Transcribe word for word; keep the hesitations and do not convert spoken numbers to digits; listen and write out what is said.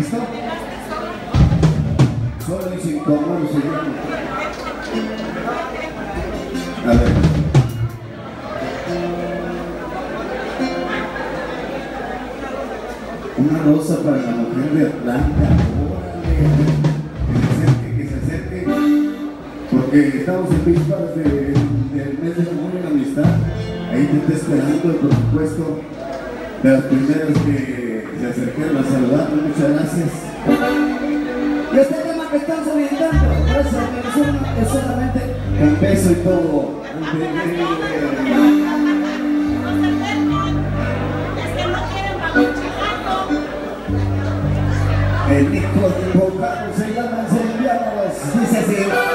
¿Listo? Solo y sin tomar se llama. A ver. Una rosa para la mujer de Atlanta. Órale. Que se acerque, que se acerque. Porque estamos en vísperas de, del mes de amor y la amistad. Ahí te está esperando, por supuesto, de las primeras que se acercaron a saludar. Muchas gracias. Y este tema que están solicitando, esa canción es solamente el beso y todo. El hijo de Bocado se llama Sevillano, dice así.